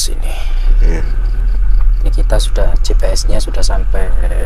GPS ini. Iya. Ini kita sudah GPS-nya sudah sampai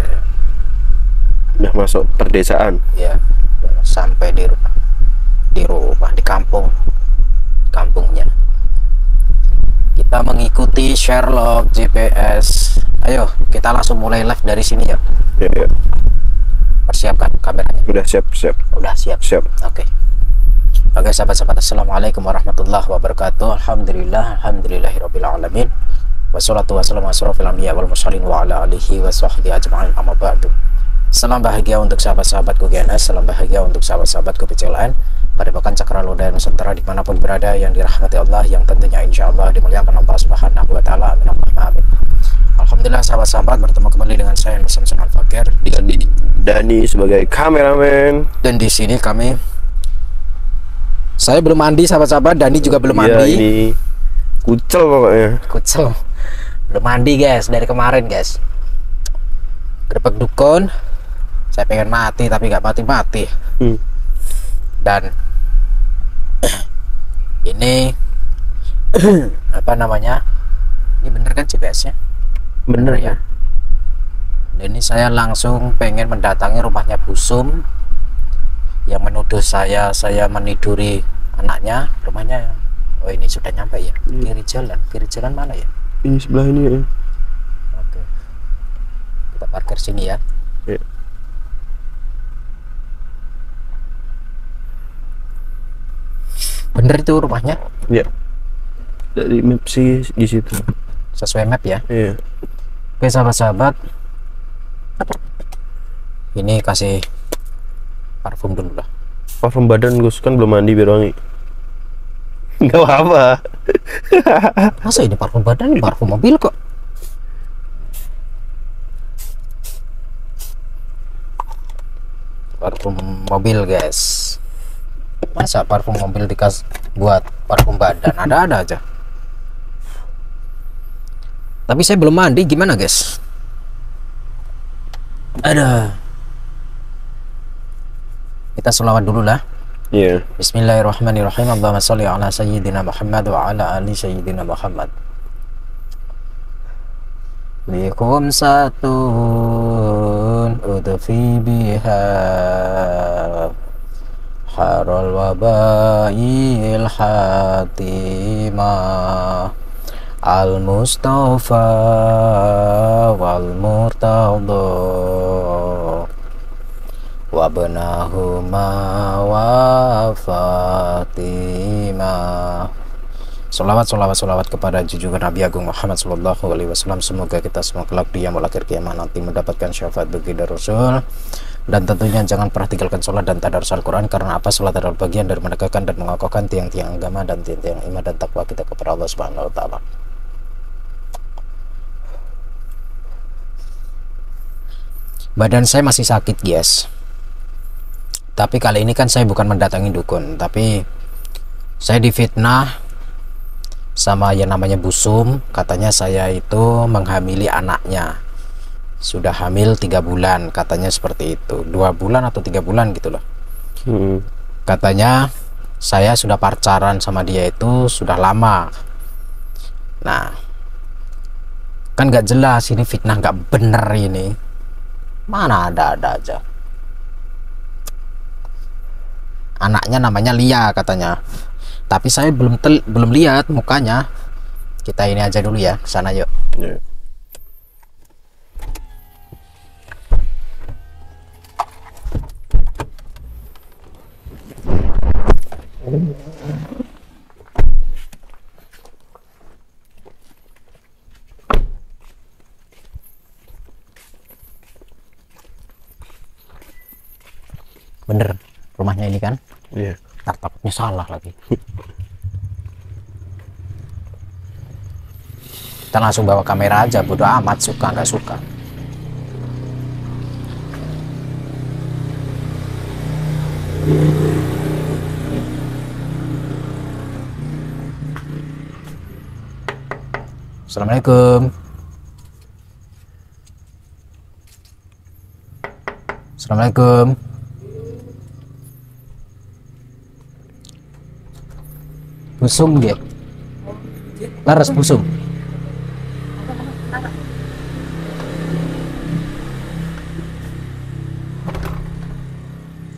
Udah masuk perdesaan. ya, udah sampai di kampungnya. Kita mengikuti Sherlock GPS. Ayo, kita langsung mulai live dari sini ya. Ya, ya. Persiapkan kameranya. Udah siap. Udah siap. Oke. Oke sahabat-sahabat, assalamualaikum warahmatullahi wabarakatuh. Alhamdulillahirabbil alamin. Wassalatu wassalamu ala asrofil anbiya wal mursalin wa ala alihi wa sahbihi ajma'in, amma ba'du. Salam bahagia untuk sahabat-sahabatku GNS, salam bahagia untuk sahabat-sahabatku PCLN, Padepokan Cakraloda Nusantara dimanapun berada, yang dirahmati Allah, yang tentunya insya Allah dimuliakan Allah Subhanahu wa Ta'ala. Amin. Alhamdulillah sahabat-sahabat, bertemu kembali dengan saya Samsun Al-Fakir Dan Dani sebagai kameramen. dan di sini saya belum mandi sahabat-sahabat, Dani juga belum Iya, mandi. ini kucel pokoknya. Kucel belum mandi guys, dari kemarin guys. Grebek dukun, saya pengen mati tapi nggak mati. Dan ini apa namanya, ini bener kan GPS-nya? Bener ya. Dan ini saya langsung pengen mendatangi rumahnya Busum yang menuduh saya meniduri anaknya. Rumahnya, oh ini sudah nyampe ya. Kiri jalan mana ya? Ini sebelah ini ya. Oke, kita parkir sini ya. Ya. Bener itu rumahnya? Ya. Dari map sih di situ. Sesuai map ya. Iya. Oke sahabat-sahabat, ini kasih parfum dulu lah. Parfum badan Gus, kan belum mandi biar wangi. Nggak apa-apa. Masa ini parfum badan, ini parfum mobil kok. Parfum mobil guys. Masa parfum mobil dikasih buat parfum badan? Ada aja. Tapi saya belum mandi, gimana guys? Ada. Kita sholawat dulu lah. Iya. Bismillahirrahmanirrahim. Allahumma sholli ala sayyidina Muhammad wa ala ali sayyidina Muhammad. Bikum satun udfi biha harul wabail hatimah al mustafa wal murtadha wa benahuma wa Fatimah. Salawat kepada junjungan Nabi Agung Muhammad Sallallahu Alaihi Wasallam. Semoga kita semua kelak di yaumul akhir kiamat nanti mendapatkan syafaat baginda Rasul. Dan tentunya jangan pernah tinggalkan sholat dan tadarus Al-Quran, karena apa? Sholat adalah bagian dari menegakkan dan mengokohkan tiang-tiang agama dan tiang-tiang iman dan takwa kita kepada Allah Subhanahu Wa Taala. Badan saya masih sakit guys. Tapi kali ini kan saya bukan mendatangi dukun, tapi saya difitnah sama yang namanya Busum. Katanya saya itu menghamili anaknya. Sudah hamil 3 bulan, katanya seperti itu. 2 bulan atau 3 bulan gitu loh. Katanya saya sudah pacaran sama dia itu sudah lama. Nah, kan gak jelas ini fitnah gak bener ini. Mana ada aja. Anaknya namanya Lia katanya, tapi saya belum lihat mukanya. Kita ini aja dulu ya, ke sana yuk. Yeah. Bener rumahnya ini kan? Iya. Takutnya salah lagi. Kita langsung bawa kamera aja, bodo amat, suka nggak suka. Assalamualaikum. Assalamualaikum. Busung dia. Laras busung.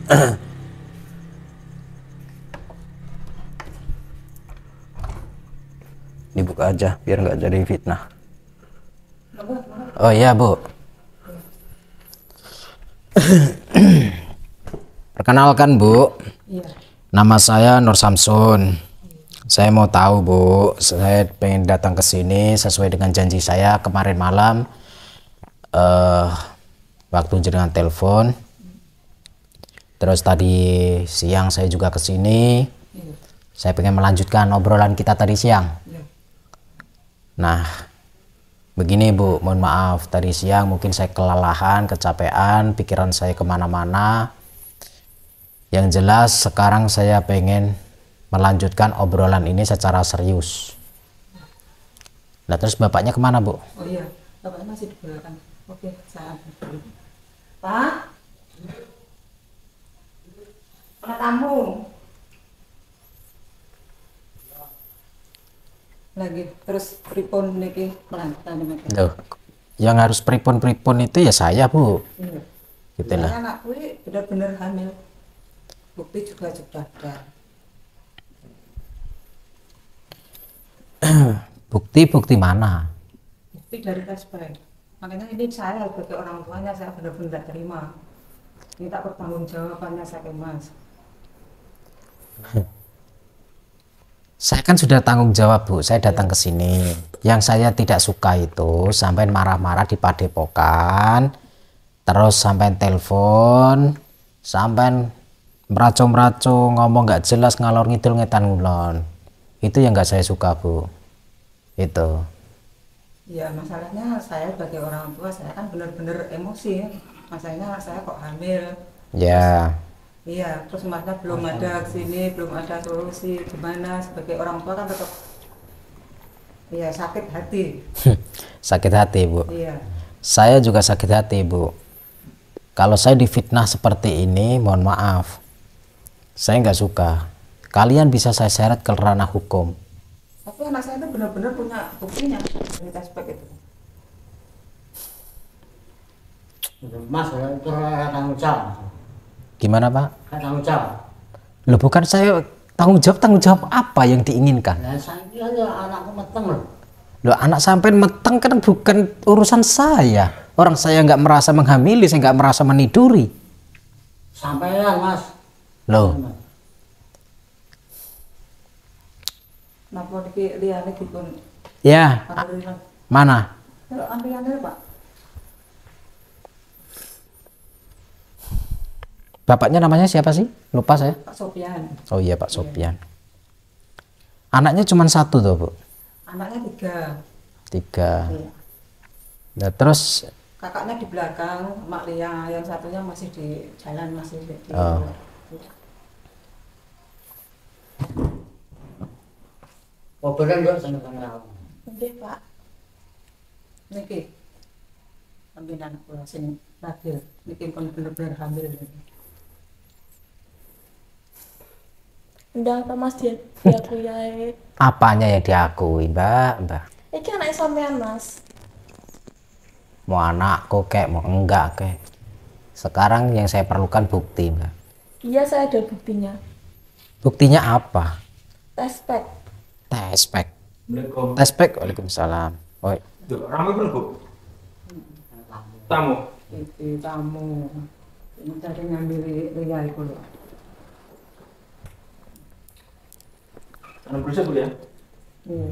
Dibuka aja biar nggak jadi fitnah. Oh iya Bu. Perkenalkan Bu, nama saya Nur Samsun. Saya mau tahu Bu, saya pengen datang ke sini sesuai dengan janji saya kemarin malam. Waktu jenengan telepon. Terus tadi siang saya juga ke sini. Saya pengen melanjutkan obrolan kita tadi siang. Nah, begini Bu, mohon maaf tadi siang mungkin saya kelelahan, kecapean, pikiran saya kemana-mana. Yang jelas sekarang saya pengen melanjutkan obrolan ini secara serius. Nah terus bapaknya kemana Bu? Oh iya, bapaknya masih di belakang. Oke, saya ambil dulu. Pak? Ada tamu. Lagi, terus pripun niki melanjutan Loh, yang harus pripun-pripun itu ya saya Bu. Iya. Gitu lah. Anak gue benar-benar hamil. Bukti juga sudah ada. Bukti-bukti mana? Bukti dari tes pack. Makanya ini saya sebagai orang tuanya saya benar-benar tidak terima. Ini tak pertanggungjawabannya saya ke Mas. Saya kan sudah tanggung jawab Bu, saya datang ke sini. Yang saya tidak suka itu sampai marah-marah di padepokan, terus sampai telepon, sampai meraco-meraco, ngomong nggak jelas, ngalor ngidul ngetan ngulon. Itu yang nggak saya suka Bu. Itu. Ya masalahnya saya sebagai orang tua saya kan benar-benar emosi. Masalahnya saya kok hamil. Ya. Iya, terus masnya belum ada sini, belum ada solusi. Gimana sebagai orang tua kan tetap iya sakit hati. Sakit hati Bu. Iya. Saya juga sakit hati Bu. Kalau saya difitnah seperti ini, mohon maaf. Saya nggak suka. Kalian bisa saya seret ke ranah hukum. Tapi anak saya itu benar-benar punya buktinya dari tes pack itu. Mas, itu tanggung jawab. Gimana Pak? Tanggung jawab. Loh bukan saya tanggung jawab apa yang diinginkan? Nah, saya kira anakku meteng loh. Loh anak sampai meteng kan bukan urusan saya. Orang saya nggak merasa menghamili, saya nggak merasa meniduri. Sampean Mas. Loh, Napa niki liyane dipun ya alhamdulillah. mana? Kalau antriannya Pak, Bapaknya namanya siapa sih? Lupa saya. Pak Sofian. Oh iya Pak Sopian. Anaknya cuma satu tuh Bu. Anaknya 3. 3. Iya. Nah, terus Kakaknya di belakang, Mak Lia, yang satunya masih di jalan, masih di Oh. Obrolan kok saya kenal. Nggih, Pak. Niki. Ambil anak kula sing lahir. Niki pun bener-bener hamil. Ndang apa Mas diakui ae. apanya yang diakui Mbak? Iki anake sampean Mas. Mau anakku kek, mau enggak kek. Sekarang yang saya perlukan bukti Mbak. Iya saya ada buktinya. Buktinya apa? Tes pack. Tespek. Assalamualaikum. Tespek. Waalaikumsalam. Oh, Duh, ramai belum Bu? Tamu. Itu tamu. Ini tadi ngambil Lia itu loh. Anu berusaha Bu ya? Iya.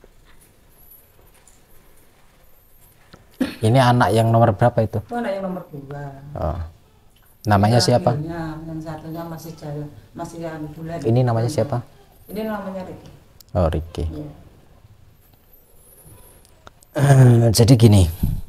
ini anak yang nomor berapa itu? Itu anak yang nomor 2. Oh. Namanya siapa? Yang satunya masih jalan, masih yang bulan. Ini namanya siapa? Ini namanya Ricky. Oh, Ricky. Iya. Jadi gini.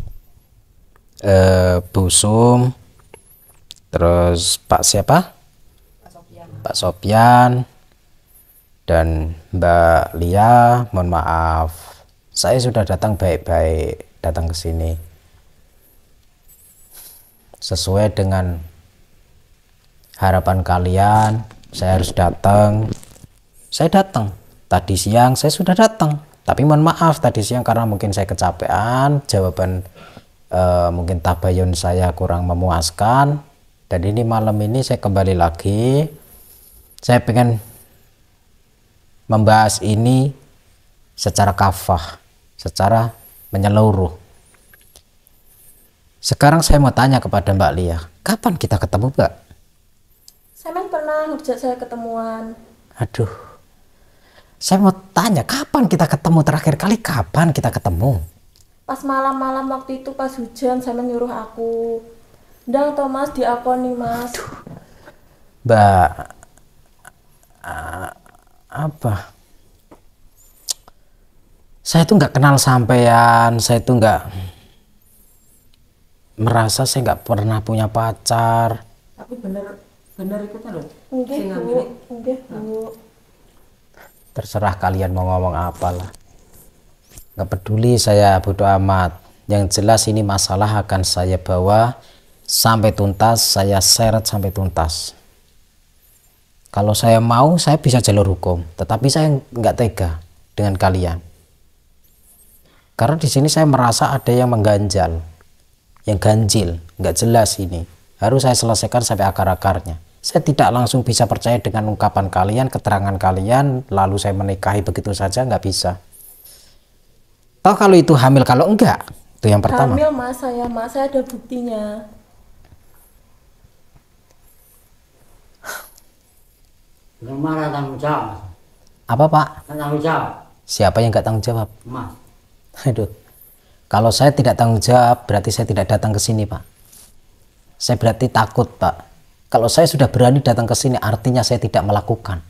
Bu Sum, terus Pak siapa? Pak Sofian. Pak Sopian dan Mbak Lia, mohon maaf. Saya sudah datang baik-baik, datang ke sini. Sesuai dengan harapan kalian, saya harus datang. Saya datang. Tadi siang saya sudah datang. Tapi mohon maaf tadi siang karena mungkin saya kecapean, jawaban mungkin tabayun saya kurang memuaskan. Dan ini malam ini saya kembali lagi. Saya pengen membahas ini secara kafah, secara menyeluruh. Sekarang saya mau tanya kepada Mbak Lia, kapan kita ketemu, Mbak? Sampean pernah ngejak saya ketemuan. Aduh, saya mau tanya kapan kita ketemu, terakhir kali kapan kita ketemu? Pas malam-malam waktu itu pas hujan sampean nyuruh aku. Ndang Thomas diakoni Mas. Mbak, apa? Saya tuh nggak kenal sampean, saya tuh nggak merasa saya nggak pernah punya pacar. Tapi bener itu kan loh. Nggih Bu, nggih Bu. Terserah kalian mau ngomong apalah, nggak peduli, saya bodo amat. Yang jelas ini masalah akan saya bawa sampai tuntas, saya seret sampai tuntas. Kalau saya mau, saya bisa jalur hukum, tetapi saya nggak tega dengan kalian. Karena di sini saya merasa ada yang mengganjal, yang ganjil, nggak jelas ini. Harus saya selesaikan sampai akar-akarnya. Saya tidak langsung bisa percaya dengan ungkapan kalian, keterangan kalian, lalu saya menikahi begitu saja, nggak bisa. Tahu kalau itu hamil, kalau enggak, itu yang pertama. Hamil Mas, saya ada buktinya. Yang marah tanggung jawab. Apa Pak? Tanggung jawab. Siapa yang nggak tanggung jawab? Mas. Aduh, kalau saya tidak tanggung jawab, berarti saya tidak datang ke sini, Pak. Saya berarti takut, Pak. Kalau saya sudah berani datang ke sini, artinya saya tidak melakukan.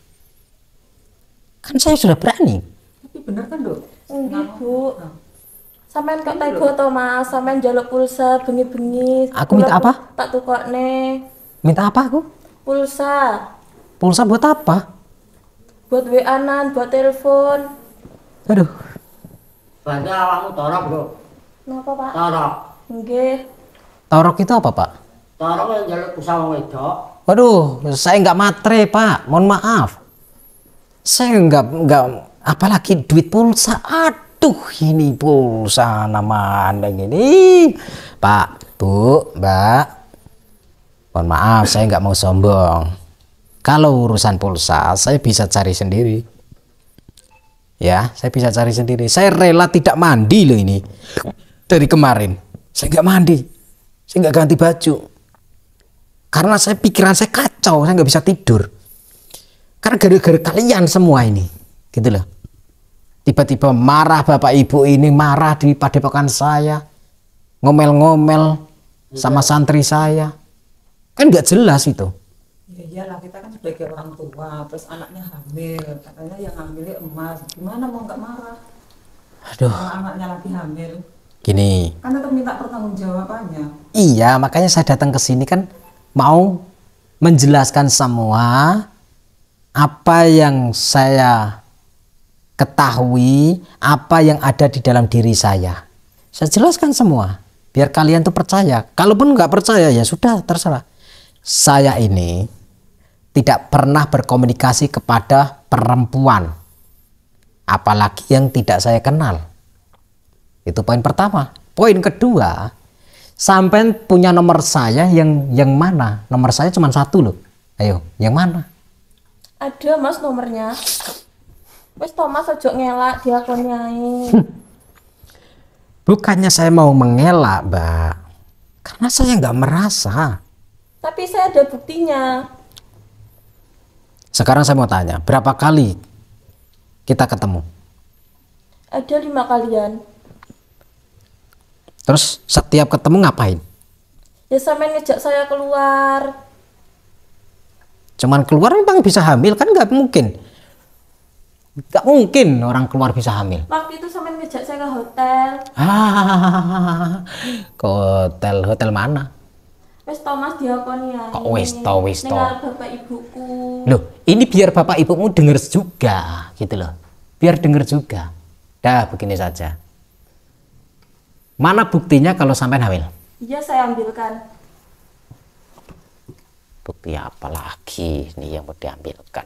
Kan saya sudah berani. Tapi bener kan dok? Nggih Bu. Sampean kok tega to Mas, sampean njaluk pulsa bengi-bengi. Aku minta apa? Tak tukokne. Minta apa aku? Pulsa. Pulsa buat apa? Buat WA-an, buat telepon. Aduh, Bantu awakmu torok, Bro. Napa Pak? Torok. Nggih. torok itu apa, Pak? Torok yang jaluk usaha wedok. Waduh, saya nggak matre, Pak. Mohon maaf. Saya nggak, apalagi duit pulsa. Aduh, ini pulsa nama Anda ini. Pak, Bu, Mbak. Mohon maaf, saya nggak mau sombong. Kalau urusan pulsa, saya bisa cari sendiri. Ya, saya bisa cari sendiri. Saya rela tidak mandi loh ini. Dari kemarin, saya nggak mandi. Saya nggak ganti baju. Karena pikiran saya kacau, saya nggak bisa tidur. Karena gara-gara kalian semua ini, gitu loh. Tiba-tiba marah bapak ibu ini, marah di padepokan saya, ngomel-ngomel sama santri saya, kan nggak jelas itu. Ya iyalah, kita kan sebagai orang tua, terus anaknya hamil, katanya yang hamilnya emas, gimana mau nggak marah? Aduh, Kalau anaknya lagi hamil, gini. kan tetap minta pertanggungjawabannya. Iya, makanya saya datang ke sini kan mau menjelaskan semua apa yang saya ketahui, apa yang ada di dalam diri saya. Saya jelaskan semua, biar kalian tuh percaya. Kalaupun nggak percaya ya sudah, terserah. Saya ini tidak pernah berkomunikasi kepada perempuan, apalagi yang tidak saya kenal. Itu poin pertama. Poin kedua, sampai punya nomor saya yang mana? Nomor saya cuma satu loh. Ayo, yang mana? Ada Mas nomornya. Wes Thomas ojo ngelak diakoni ae. Bukannya saya mau mengelak, Mbak. Karena saya nggak merasa. Tapi saya ada buktinya. Sekarang saya mau tanya, berapa kali kita ketemu? Ada 5 kalian. Terus setiap ketemu ngapain? Ya sampean ngejak saya keluar. Cuman keluar memang bisa hamil kan? Nggak mungkin. Nggak mungkin orang keluar bisa hamil. Waktu itu sampean ngejak saya ke hotel. Ke hotel mana? Wes Thomas diakoni ae. Kok wes to? Ning arep bapak ibuku. Loh, ini biar bapak ibumu denger juga, gitu loh. Biar denger juga. Dah, begini saja. Mana buktinya kalau sampai hamil? Iya, saya ambilkan. Bukti apa lagi nih yang mau diambilkan?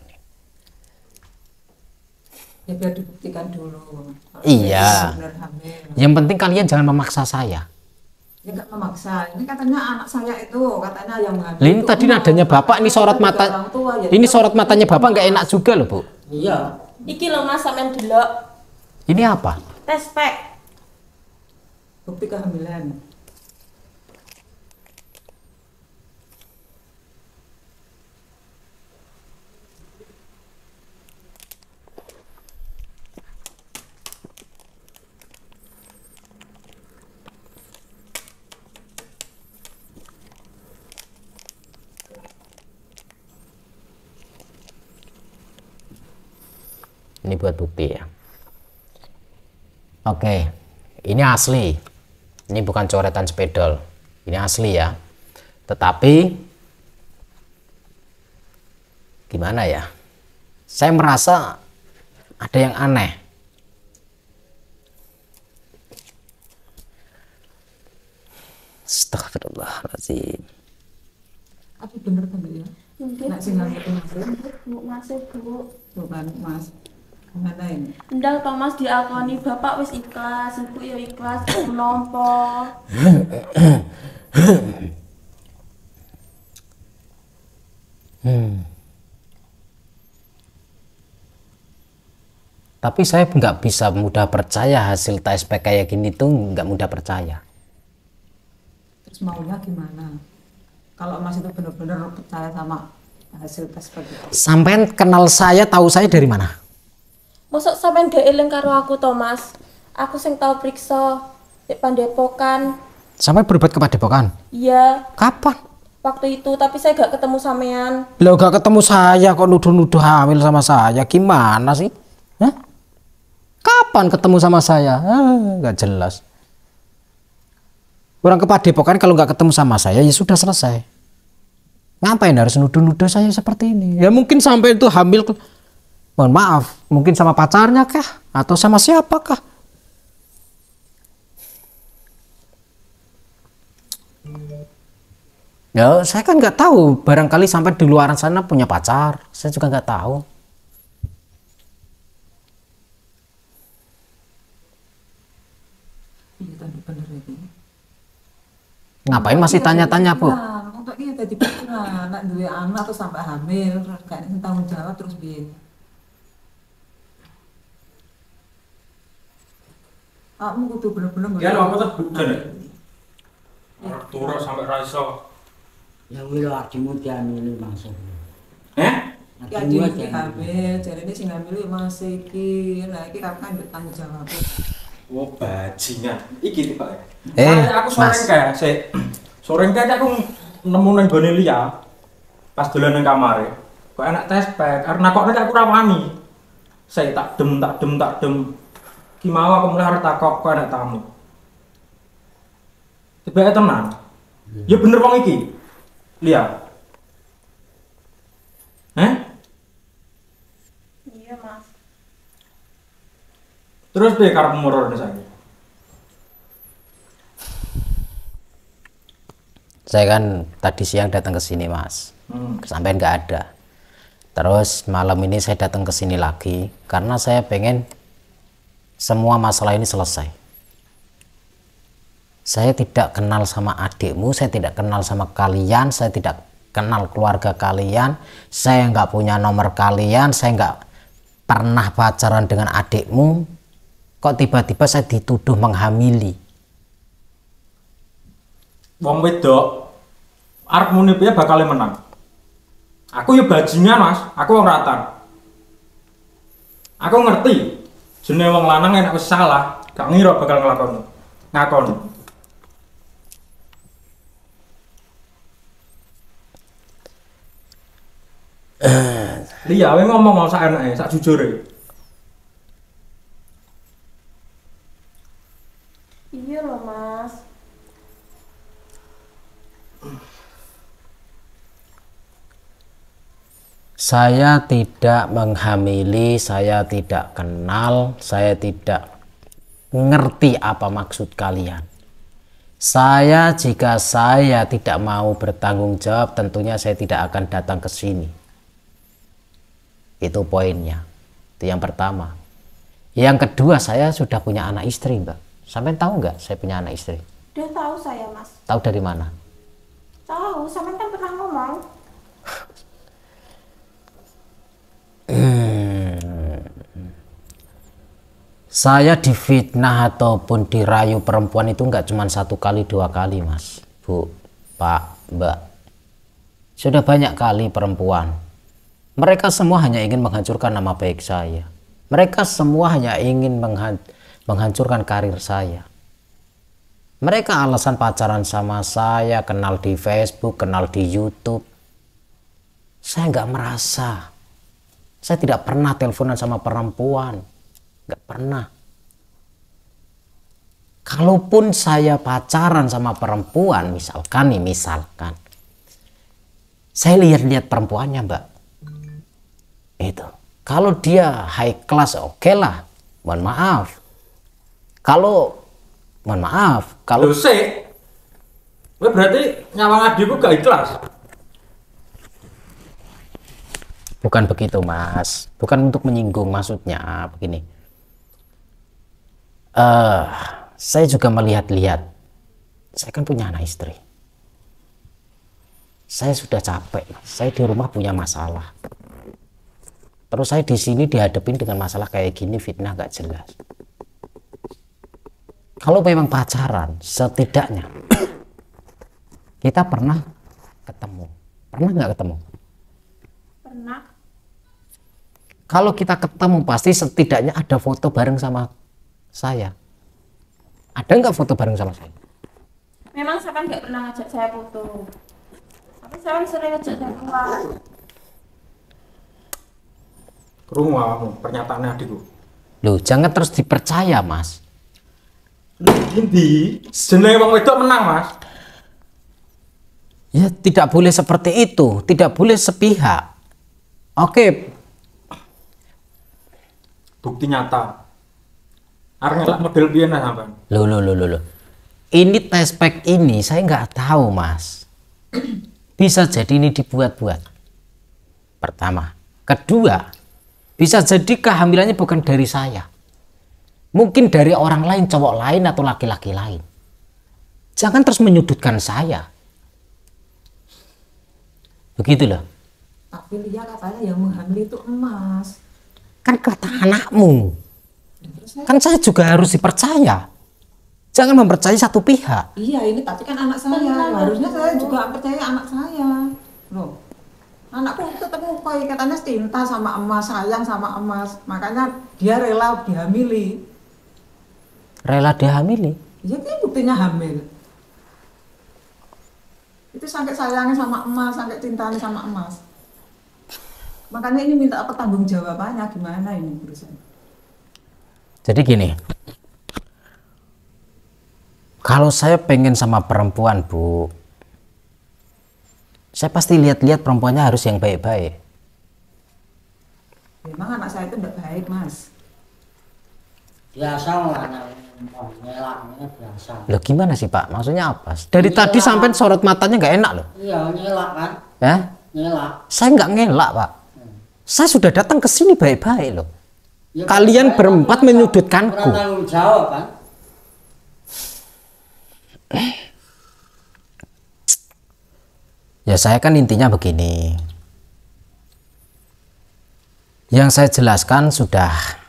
Ya biar dibuktikan dulu. Kalau Iya. benar hamil. Yang penting kalian jangan memaksa saya. Ya nggak memaksa. Ini katanya anak saya itu katanya yang mengandung. Ini tadi nadanya bapak, ini sorot mata. Orang tua, ya. Ini sorot matanya bapak nggak enak juga loh, Bu. Iya. Iki loh Mas sampean delok. Ini apa? Tes pack. Bukti kehamilan. Ini buat bukti ya. Oke, ini asli. Ini bukan coretan spidol. Ini asli ya. Tetapi gimana ya? Saya merasa ada yang aneh. Astagfirullahaladzim. Tapi bener kan ya? Nggih. Nak sing ngambil masih. Bu masih Bu. Bukan Mas. Gimana ini? Ndang Thomas diakoni bapak wis ikhlas, ibu ya ikhlas, menapa. Tapi saya nggak bisa mudah percaya hasil tes pack kayak gini tuh, nggak mudah percaya. Terus maunya gimana? Kalau Mas itu benar-benar percaya sama hasil tes pack itu. Sampai kenal saya, tahu saya dari mana? Mosok sampean gak eling karo aku Thomas. Aku sing tau priksa di Pandepokan. Sampai berbuat ke Padepokan? Iya, Kapan? waktu itu tapi saya gak ketemu sampean. Lo gak ketemu saya kok nuduh-nuduh hamil sama saya, gimana sih? Hah? Kapan ketemu sama saya? Gak jelas. Orang ke Padepokan kalau nggak ketemu sama saya ya sudah selesai. Ngapain harus nuduh-nuduh saya seperti ini? Ya mungkin sampai itu hamil, mohon maaf, mungkin sama pacarnya kah? Atau sama siapakah? Ya saya kan nggak tahu, barangkali sampai di luar sana punya pacar, saya juga nggak tahu. Iya tadi bener itu. Ngapain masih tanya-tanya, Bu? Nah, untuk ini tadi pikiran, anak dua anak terus sampai hamil, gak ada tanggung jawab terus biar. Kamu kudu bener-bener Ya apa tuh bukan ya? Turun sampai raiso. Ya wilo adimu diambil masuk. Ya Adimu dia aja. hamil, jadi ini sing hamil masih iki, nah iki kapan bertanggung jawab. Oh bajingan. Iki tiba. Aku Mas. soreng kayak aku nemu nang gone Lia. Pas dolan nang kamare. Kok enak tes pack karena kok nek aku rawani. Saya tak dem. Ki mau aku mulai arep takok kok enak tamu. Tiba tenan. Ya bener wong iki. Lia. Iya Mas. Terus piye karep murone saiki? Saya kan tadi siang datang ke sini, Mas. Sampai nggak ada. Terus malam ini saya datang ke sini lagi karena saya pengen semua masalah ini selesai. Saya tidak kenal sama adikmu, saya tidak kenal sama kalian, saya tidak kenal keluarga kalian, saya nggak punya nomor kalian, saya nggak pernah pacaran dengan adikmu. Kok tiba-tiba saya dituduh menghamili? Wong wedok arep muni piye bakal menang. Aku ya bajingan, Mas. Aku wong ratan. Aku ngerti jenenge wong lanang enak wis salah, gak ngira bakal ngakon. Lia, we ngomong sak enake, sak jujure. Iya loh Mas. Saya tidak menghamili, saya tidak kenal, saya tidak ngerti apa maksud kalian. Jika saya tidak mau bertanggung jawab, tentunya saya tidak akan datang ke sini. Itu poinnya. Itu yang pertama. Yang kedua, saya sudah punya anak istri, Mbak. Sampai tahu nggak saya punya anak istri? Udah tahu saya, Mas. Tahu dari mana? Tahu, sampean kan pernah ngomong. Saya difitnah ataupun dirayu perempuan itu nggak cuma 1 kali 2 kali, Mas, Bu, Pak, Mbak. Sudah banyak kali perempuan. Mereka semua hanya ingin menghancurkan nama baik saya. Mereka semua hanya ingin menghancurkan karir saya. Mereka alasan pacaran sama saya, kenal di Facebook, kenal di YouTube. Saya nggak merasa. Saya tidak pernah teleponan sama perempuan. Nggak pernah. Kalaupun saya pacaran sama perempuan, misalkan, saya lihat-lihat perempuannya, Mbak. Itu. Kalau dia high class, oke lah. Mohon maaf. Kalau Loh, sik. Kowe berarti nyawang adikku gak ikhlas. bukan begitu, Mas. Bukan untuk menyinggung, maksudnya begini. Saya juga melihat-lihat. Saya kan punya anak istri. Saya sudah capek, Mas. Saya di rumah punya masalah. Terus saya di sini dihadapin dengan masalah kayak gini, fitnah gak jelas. Kalau memang pacaran, setidaknya kita pernah ketemu. Pernah nggak ketemu? Pernah. Kalau kita ketemu pasti setidaknya ada foto bareng sama saya. Ada nggak foto bareng sama saya? Memang sampean nggak pernah ngajak saya foto. Tapi sampean sering ngajak saya keluar. Krungu awakmu pernyataane adikku. Loh, jangan terus dipercaya, Mas. Endi? Jenenge wong wedok menang, Mas. Ya, tidak boleh seperti itu, tidak boleh sepihak. Oke, Bukti nyata. Arep ngelak model piye nah sampean? loh. Ini tespek ini saya nggak tahu, Mas. Bisa jadi ini dibuat-buat. Pertama. Kedua, bisa jadi kehamilannya bukan dari saya. Mungkin dari orang lain, cowok lain atau laki-laki lain. Jangan terus menyudutkan saya. Begitu loh. Tapi Lia katanya yang menghamili itu emas. Kan kata anakmu. Kan saya juga harus dipercaya. Jangan mempercayai satu pihak. Iya, ini tapi kan anak saya. Harusnya saya juga percaya anak saya. Loh. Anakku tetap ngukai, katanya cinta sama emas, sayang sama emas. Makanya dia rela dihamili. Rela dihamili. Ya kan buktinya hamil. Itu sampai sayangnya sama emas, sampai cintanya sama emas. Makanya ini minta pertanggungjawabannya gimana ini urusan. Jadi gini. Kalau saya pengen sama perempuan, Bu, saya pasti lihat-lihat perempuannya harus yang baik-baik. Memang anak saya itu tidak baik, Mas. Biasa lah anak ngelaknya biasa. Loh, gimana sih, Pak? Maksudnya apa? Dari tadi sampai sorot matanya nggak enak loh. Iya, ngelak kan? Ya? Ngelak. Saya nggak ngelak, Pak. Saya sudah datang ke sini baik-baik loh. Ya, Kalian berempat kurang menyudutkanku. tanggung jawab kan? Ya, saya kan intinya begini. Yang saya jelaskan sudah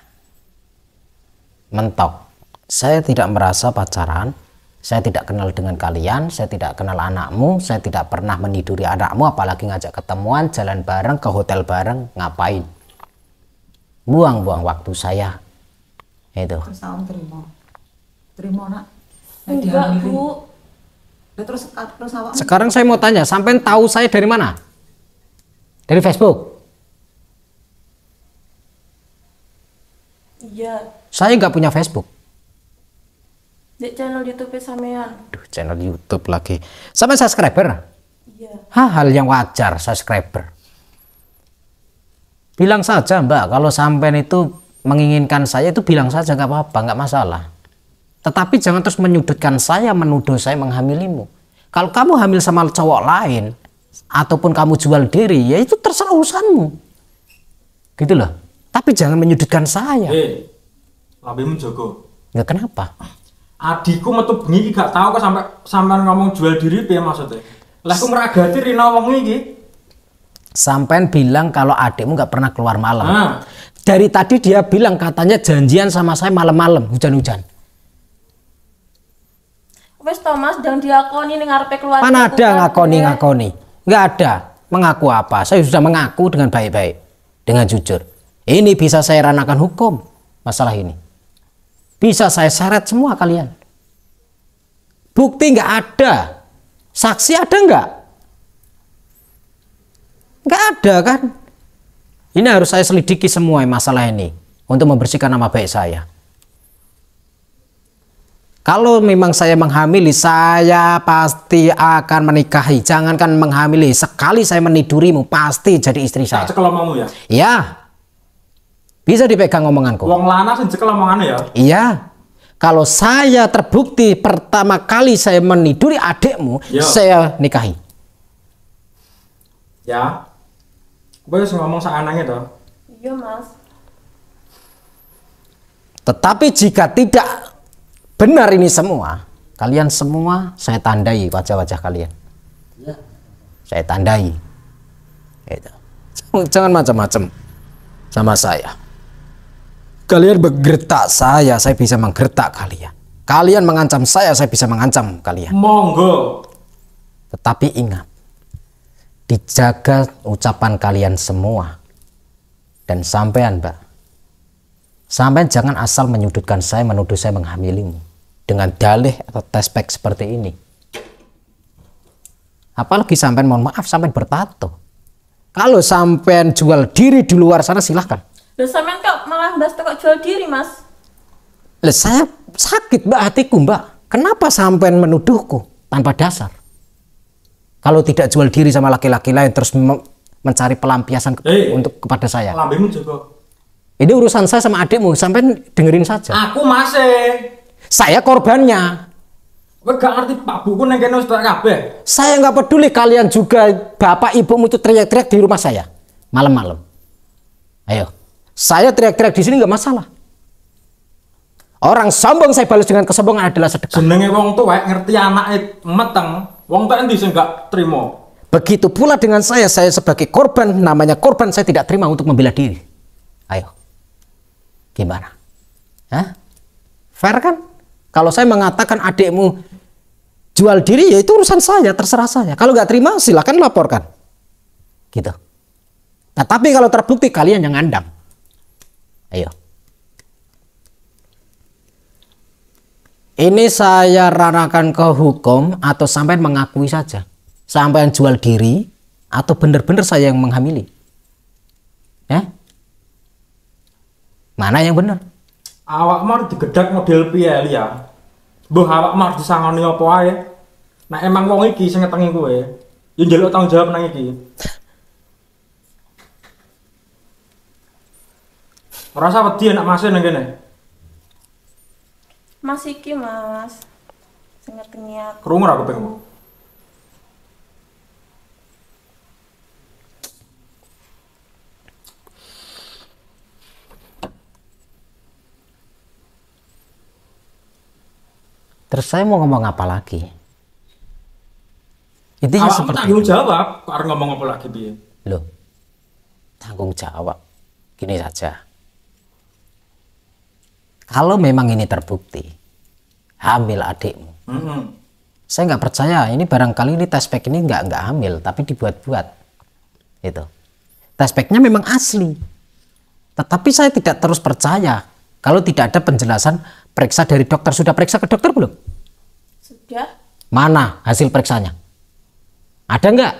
mentok. Saya tidak merasa pacaran. Saya tidak kenal dengan kalian. Saya tidak kenal anakmu. Saya tidak pernah meniduri anakmu. Apalagi ngajak ketemuan, jalan bareng, ke hotel bareng. Ngapain? Buang-buang waktu saya. Itu. Terus tahun terima. Terima, Nak. Enggak, Bu. Terus awak Sekarang saya mau tanya, sampai tahu saya dari mana? Dari Facebook? Iya. Saya nggak punya Facebook. Di channel YouTube sampean. Aduh, channel YouTube lagi. Sampai subscriber? Iya. Hal yang wajar, subscriber. Bilang saja, Mbak, kalau sampean itu menginginkan saya, itu bilang saja, nggak apa-apa, nggak masalah. Tetapi jangan terus menyudutkan saya, menuduh saya menghamilimu. Kalau kamu hamil sama cowok lain, ataupun kamu jual diri, ya itu terserah urusanmu. Gitu loh. Tapi jangan menyudutkan saya. Lambemu jogo. Nggak, kenapa? adikku metu bengi iki gak tau kok sampai ngomong jual diri piye maksudnya. Lah aku meragati rina wong iki. Sampean bilang kalau adikmu nggak pernah keluar malam. Nah. Dari tadi dia bilang katanya janjian sama saya malam-malam, hujan-hujan. Wes Thomas dan diakoni ning ngarepe keluarga. Mana ada ngakoni. Nggak ada. Mengaku apa? Saya sudah mengaku dengan baik-baik, dengan jujur. Ini bisa saya ranakan hukum masalah ini. Bisa saya seret semua kalian. Bukti nggak ada. Saksi ada nggak? Nggak ada kan? Ini harus saya selidiki semua masalah ini untuk membersihkan nama baik saya. Kalau memang saya menghamili, saya pasti akan menikahi. Jangankan menghamili, sekali saya menidurimu pasti jadi istri saya. Tak cekel omongmu ya. Ya, bisa dipegang omonganku. Wong lanang sing cekel omongane ya. Iya. Kalau saya terbukti pertama kali saya meniduri adikmu, Yo. saya nikahi. Ya. Kowe wis ngomong sakanange to. Iya Mas. Tetapi jika tidak benar ini semua, kalian semua saya tandai wajah-wajah kalian. Iya. Saya tandai. Gitu. Jangan macam-macam sama saya. Kalian bergertak saya bisa menggertak kalian. Kalian mengancam saya bisa mengancam kalian. Monggo. Tetapi ingat, dijaga ucapan kalian semua. Dan sampean, Mbak, sampean jangan asal menyudutkan saya, menuduh saya menghamilimu dengan dalih atau tespek seperti ini. Apalagi sampean, mohon maaf, sampean bertato. Kalau sampean jual diri di luar sana silahkan. Loh sampean kok malah bahas kok jual diri Mas? Lah saya sakit Mbak hatiku Mbak. Kenapa sampean menuduhku tanpa dasar? Kalau tidak jual diri sama laki-laki lain terus mencari pelampiasan untuk kepada saya. Lambemu juga. Ini urusan saya sama adikmu, sampean dengerin saja. Aku masih. Saya korbannya. Kowe gak ngerti Pak Buku neng kene wis tak kabeh. Saya nggak peduli kalian juga bapak ibumu itu teriak-teriak di rumah saya malam-malam. Ayo, saya teriak-teriak di sini nggak masalah. Orang sombong saya balas dengan kesombongan adalah sedekah. Jenenge wong tuwek ngerti anake meteng, wong tuwek endi sing gak trimo. Begitu pula dengan saya sebagai korban, namanya korban saya tidak terima untuk membela diri. Ayo, gimana? Hah? Fair kan? Kalau saya mengatakan adikmu jual diri, ya itu urusan saya, terserah saya. Kalau nggak terima, silakan laporkan. Gitu. Nah, tapi kalau terbukti kalian yang ngandang. Ayo. Ini saya ranakan ke hukum atau sampai mengakui saja. Sampai jual diri atau benar-benar saya yang menghamili. Ya? Mana yang benar? Awak mau digedak model piye ya? Mbah awak mau disangoni apa ae? Nah emang wong iki sing ngetengi kowe, ya njaluk tanggung jawab nang iki. Ora usah wedi nek masih nang kene. Mas iki Mas. Sing ngerteni aku. Krungu ora kupingmu? Terus saya mau ngomong apa lagi? Intinya Awak seperti tanggung ini. jawab, kok arep ngomong apa lagi piye? Loh, tanggung jawab. Gini saja. Kalau memang ini terbukti, hamil adikmu. Saya nggak percaya, ini barangkali ini tespek ini nggak hamil, tapi dibuat-buat. Itu. Tespeknya memang asli. Tetapi saya tidak terus percaya kalau tidak ada penjelasan periksa dari dokter. Sudah periksa ke dokter belum? Sudah. Mana hasil periksanya? Ada nggak?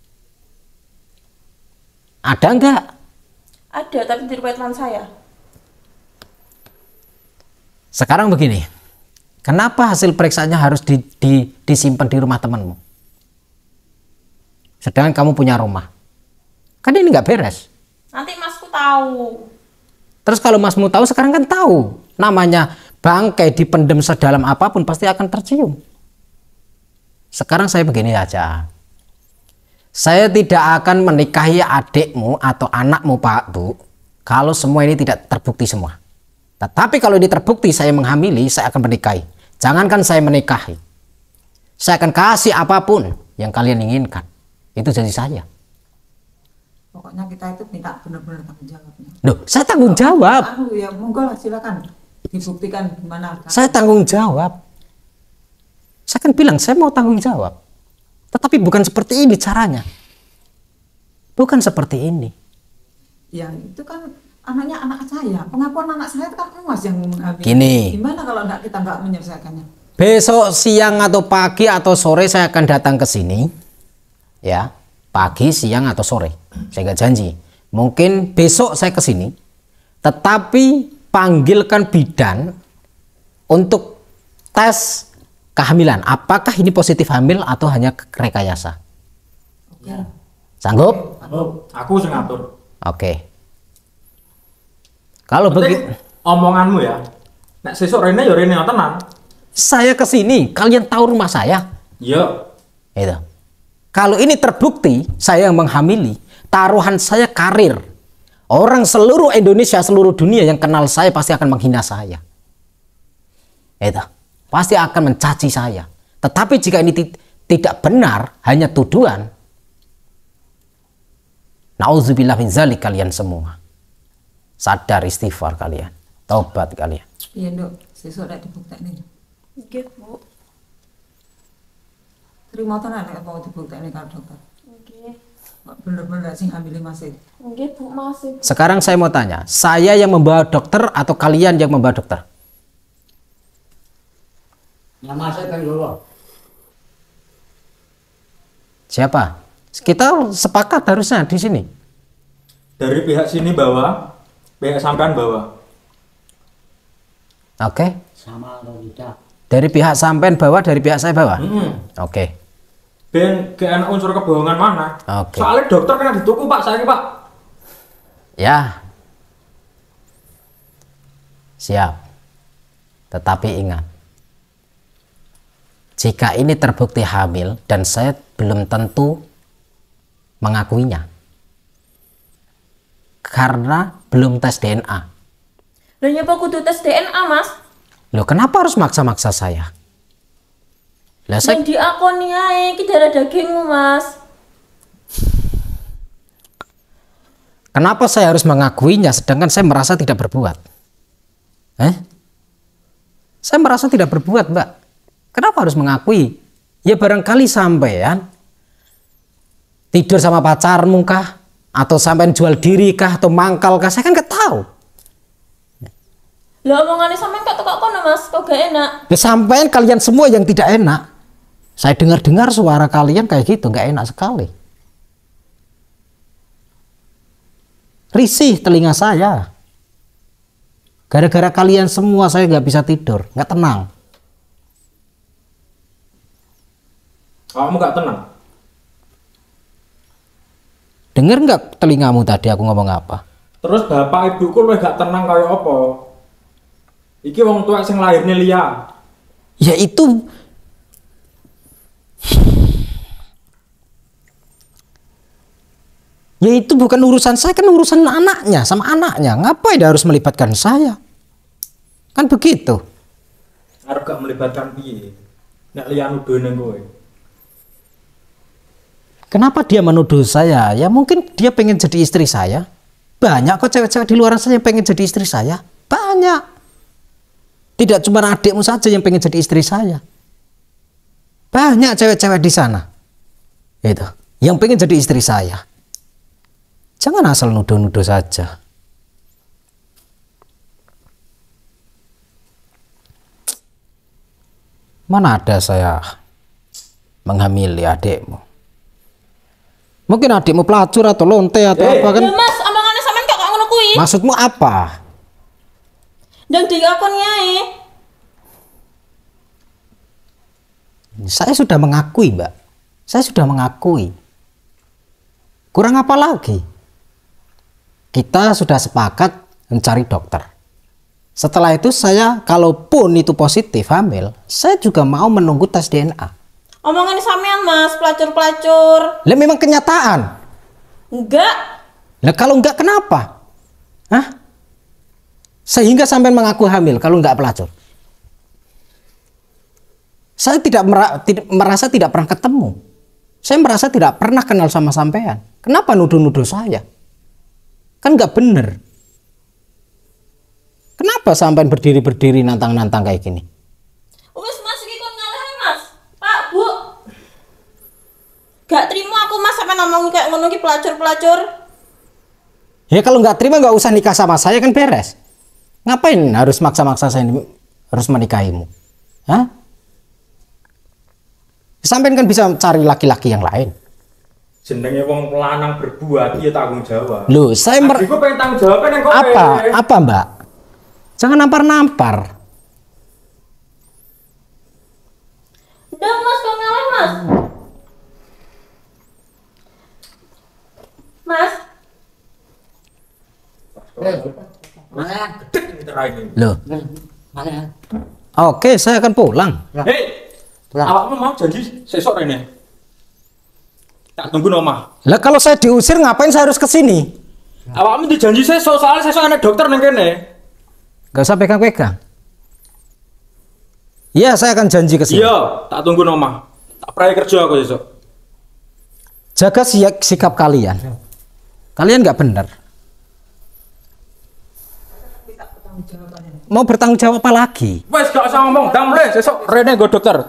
Ada nggak? Ada, tapi di riwayat saya. Sekarang begini, kenapa hasil periksanya harus disimpan di rumah temanmu? Sedangkan kamu punya rumah. Kan ini nggak beres. Nanti Masku tahu. Terus kalau masmu tahu, sekarang kan tahu. Namanya bangkai dipendam sedalam apapun pasti akan tercium. Sekarang saya begini saja. Saya tidak akan menikahi adikmu atau anakmu Pak Bu, kalau semua ini tidak terbukti semua. Tetapi kalau ini terbukti saya menghamili, saya akan menikahi. Jangankan saya menikahi, saya akan kasih apapun yang kalian inginkan. Itu janji saya. Pokoknya kita itu minta benar-benar tanggung jawabnya. Loh, saya tanggung jawab. Ya monggo lah, silakan dibuktikan gimana. Saya tanggung jawab. Saya kan bilang saya mau tanggung jawab. Tetapi bukan seperti ini caranya. Bukan seperti ini. Ya itu kan anaknya anak saya. Pengakuan anak saya itu kan Mas yang mengambil. Gini. Gimana kalau kita nggak menyelesaikannya? Besok siang atau pagi atau sore saya akan datang ke sini. Ya, pagi, siang atau sore. Saya nggak janji. Mungkin besok saya ke sini. Tetapi panggilkan bidan untuk tes kehamilan. Apakah ini positif hamil atau hanya rekayasa? Ya. Sanggup? Aku sing ngatur. Oke. Kalau begitu, Omonganmu ya. Nek sesuk rene ya rene tenan. saya ke sini, kalian tahu rumah saya. Iya. Itu. Kalau ini terbukti saya yang menghamili, taruhan saya karir. Orang seluruh Indonesia, seluruh dunia yang kenal saya pasti akan menghina saya. Itu. Pasti akan mencaci saya. Tetapi jika ini tidak benar, hanya tuduhan, nauzubillah min zalik kalian semua. Sadar, istighfar kalian. Taubat kalian. Iya Dok, sesuk nek dibuktekne. Nggih, Bu. Terima tenan nek mau dibuktekne karo dokter. Nggih. Bener-bener sing hamile masih. Nggih, Bu, masih. Sekarang saya mau tanya, saya yang membawa dokter atau kalian yang membawa dokter? Yang masuk kan dulu. Siapa? Kita sepakat harusnya di sini. Dari pihak sini bawa, pihak sampean bawa. Oke. Sama atau tidak? Dari pihak sampean bawa, dari pihak saya bawa. Oke. Ben ke anak unsur kebohongan mana? Oke. Soalnya dokter kena dituku Pak, saya Pak. Ya. Siap. Tetapi ingat, jika ini terbukti hamil dan saya belum tentu mengakuinya. Karena belum tes DNA. Lah nyapa kudu tes DNA, Mas? Loh, kenapa harus maksa-maksa saya? Lah saya Yang diakoni ae iki darah dagingmu, Mas. Kenapa saya harus mengakuinya sedangkan saya merasa tidak berbuat? Saya merasa tidak berbuat, Mbak. Kenapa harus mengakui? Ya barangkali sampean tidur sama pacarmu kah? Atau sampean jual diri kah? Atau mangkal kah? Saya kan nggak tahu. Lah omongane sampean kok tekok kono, Mas, kok gak enak. Ya sampean kalian semua yang tidak enak. Saya dengar-dengar suara kalian kayak gitu, nggak enak sekali. Risih telinga saya. Gara-gara kalian semua saya nggak bisa tidur, nggak tenang. Kamu gak tenang? Dengar nggak telingamu tadi aku ngomong apa? Terus bapak ibuku lu gak tenang kayak apa? Iki wong tua sing lahirnya Lia. Ya itu bukan urusan saya, kan urusan anaknya sama anaknya. Ngapain dia harus melibatkan saya? Kan begitu. Arep gak melibatkan piye? Nek Lia nuduh ning kowe. Kenapa dia menuduh saya? Ya mungkin dia pengen jadi istri saya. Banyak kok cewek-cewek di luar sana yang pengen jadi istri saya. Banyak. Tidak cuma adikmu saja yang pengen jadi istri saya. Banyak cewek-cewek di sana. Itu. Yang pengen jadi istri saya. Jangan asal nuduh-nuduh saja. Mana ada saya menghamili adikmu. Mungkin adikmu pelacur atau lonte atau apa kan? Ya, Mas, omongane sampean kok ngono kuwi? Maksudmu apa? Dan diakoni ae. Saya sudah mengakui, Mbak. Saya sudah mengakui. Kurang apa lagi? Kita sudah sepakat mencari dokter. Setelah itu saya, kalaupun itu positif hamil, saya juga mau menunggu tes DNA. Omongane sampean, Mas, pelacur-pelacur. Lah memang kenyataan. Enggak. Lah kalau enggak kenapa? Sehingga sampai mengaku hamil kalau enggak pelacur. Saya tidak merasa tidak pernah ketemu. Saya merasa tidak pernah kenal sama sampean. Kenapa nuduh-nuduh saya? Kan nggak bener. Kenapa sampean berdiri-berdiri nantang-nantang kayak gini? Wes Mas iki kon ngalah Mas. Pak, Bu. Gak terima aku Mas sampe ngomong kayak ngono ki pelacur-pelacur. Ya kalau nggak terima nggak usah nikah sama saya kan beres. Ngapain harus maksa-maksa saya harus menikahimu? Hah? Sampean kan bisa cari laki-laki yang lain. Jenenge wong lanang berbuat iya tanggung jawab. Loh, saya Adikku pengen tanggung jawab nang kowe. apa Mbak? Jangan nampar-nampar. Udah Mas kon ngalah Mas. Mas, Mana? Gedek ini terakhir. Loh, Mana? oke saya akan pulang. Hei, Pulang. awakmu mau janji sesok rene. Tak tunggu nomah. Lah kalau saya diusir ngapain saya harus ke sini? Awakmu dijanji sesok soalnya sesok ana dokter nang kene. Gak usah pegang-pegang. Iya, saya akan janji ke sini. Iya, tak tunggu nomah. Tak pray kerja aku sesok. Jaga sikap kalian. Kalian nggak benar. Mau bertanggung jawab apa lagi? Wes gak usah ngomong, dam le sesok rene nggo dokter.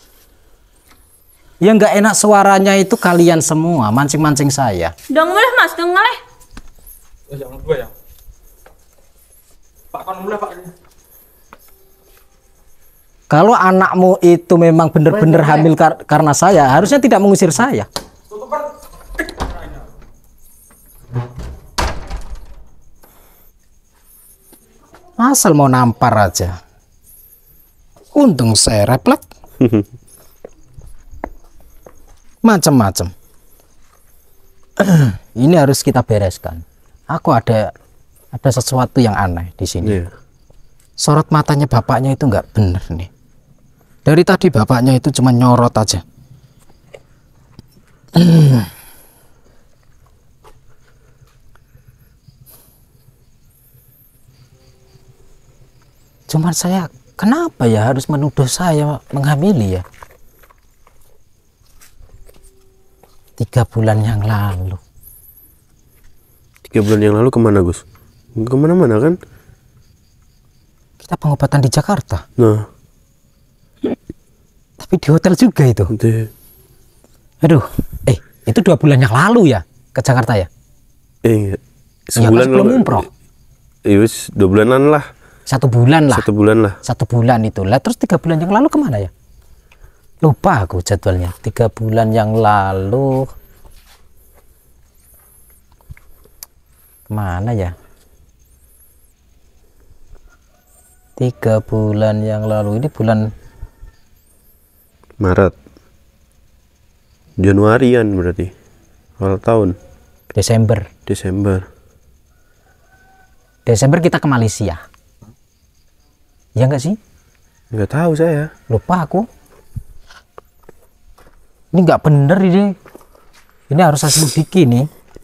Yang nggak enak suaranya itu kalian semua, mancing-mancing saya. dong mulai Mas, dong ngaleh. Wes jangan dua ya. Pak kon mulai Pak. Kalau anakmu itu memang benar-benar hamil karena saya, harusnya tidak mengusir saya. Tutupan. Asal mau nampar aja. Untung saya refleks. Macam-macam. Ini harus kita bereskan. Aku ada sesuatu yang aneh di sini. Iya. Sorot matanya bapaknya itu nggak bener nih. Dari tadi bapaknya itu cuma nyorot aja. Cuman saya, kenapa ya harus menuduh saya menghamili ya? 3 bulan yang lalu. 3 bulan yang lalu kemana Gus? Kemana-mana kan? Kita pengobatan di Jakarta. Nah, Tapi di hotel juga itu. itu Aduh, itu 2 bulan yang lalu ya ke Jakarta ya? iya. Ya, kan sebelum umroh. Iya, 2 bulanan lah. 1 bulan lah. 1 bulan lah. 1 bulan itu lah. Terus 3 bulan yang lalu kemana ya? Lupa aku jadwalnya. 3 bulan yang lalu kemana ya? 3 bulan yang lalu ini bulan Maret. Januarian berarti. Awal tahun. Desember. Desember kita ke Malaysia. Ya enggak sih? Nggak tahu saya. Lupa aku. Ini nggak bener ini. Ini harus saya selidiki nih.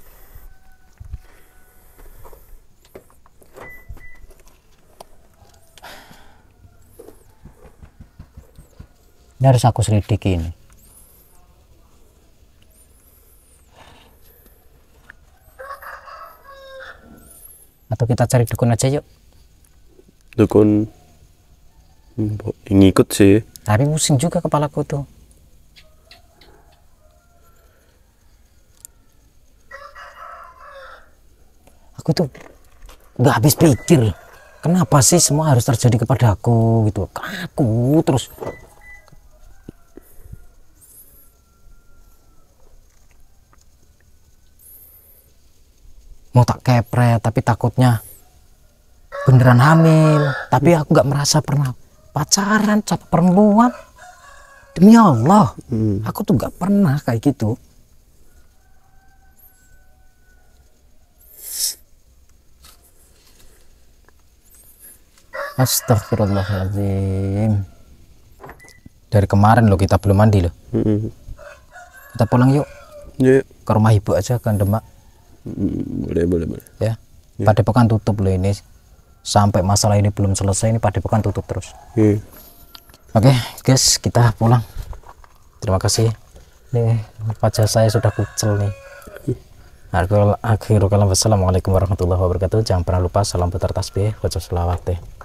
Ini harus aku selidiki ini. Atau kita cari dukun aja yuk. Dukun ngikut sih. Tapi pusing juga kepalaku tuh. Aku tuh nggak habis pikir. Kenapa sih semua harus terjadi kepada aku gitu? Aku terus. Mau tak kepret tapi takutnya beneran hamil, tapi aku nggak merasa pernah pacaran sama perempuan. Demi Allah, aku tuh nggak pernah kayak gitu. Astagfirullahaladzim. Dari kemarin loh kita belum mandi loh. Kita pulang yuk Ya, ke rumah ibu aja kan Demak boleh. ya. Padepokan tutup loh ini. Sampai masalah ini belum selesai, ini Padepokan tutup terus. Iya. Oke guys, kita pulang. Terima kasih. Nih wajah saya sudah kucel nih. Akhirul kalam, wassalamualaikum warahmatullahi wabarakatuh. Jangan pernah lupa salam putar tasbih, baca selawat.